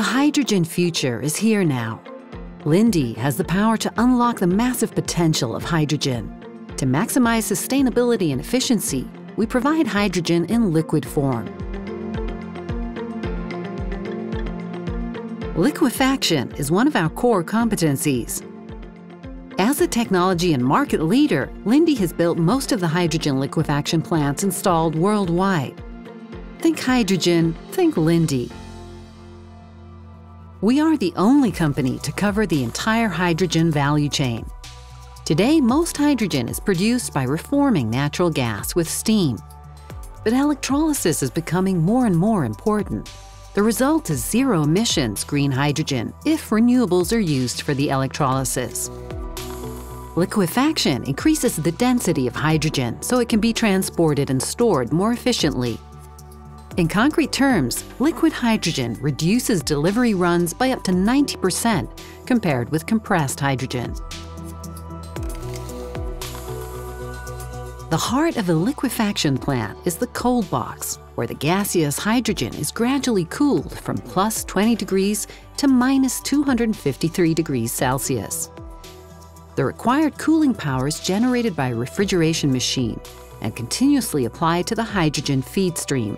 The hydrogen future is here now. Linde has the power to unlock the massive potential of hydrogen. To maximize sustainability and efficiency, we provide hydrogen in liquid form. Liquefaction is one of our core competencies. As a technology and market leader, Linde has built most of the hydrogen liquefaction plants installed worldwide. Think hydrogen, think Linde. We are the only company to cover the entire hydrogen value chain. Today, most hydrogen is produced by reforming natural gas with steam. But electrolysis is becoming more and more important. The result is zero emissions green hydrogen if renewables are used for the electrolysis. Liquefaction increases the density of hydrogen so it can be transported and stored more efficiently. In concrete terms, liquid hydrogen reduces delivery runs by up to 90% compared with compressed hydrogen. The heart of a liquefaction plant is the cold box, where the gaseous hydrogen is gradually cooled from plus 20 degrees to minus 253 degrees Celsius. The required cooling power is generated by a refrigeration machine and continuously applied to the hydrogen feed stream.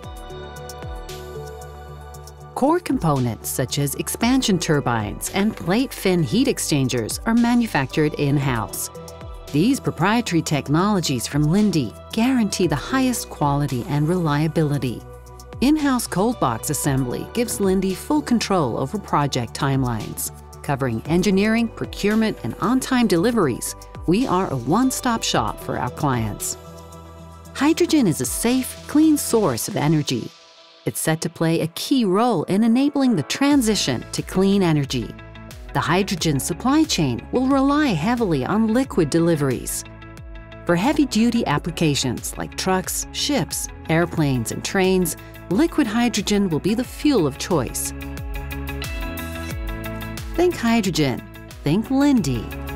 Core components such as expansion turbines and plate fin heat exchangers are manufactured in-house. These proprietary technologies from Linde guarantee the highest quality and reliability. In-house cold box assembly gives Linde full control over project timelines. Covering engineering, procurement, and on-time deliveries, we are a one-stop shop for our clients. Hydrogen is a safe, clean source of energy. It's set to play a key role in enabling the transition to clean energy. The hydrogen supply chain will rely heavily on liquid deliveries. For heavy-duty applications like trucks, ships, airplanes, and trains, liquid hydrogen will be the fuel of choice. Think hydrogen, think Linde.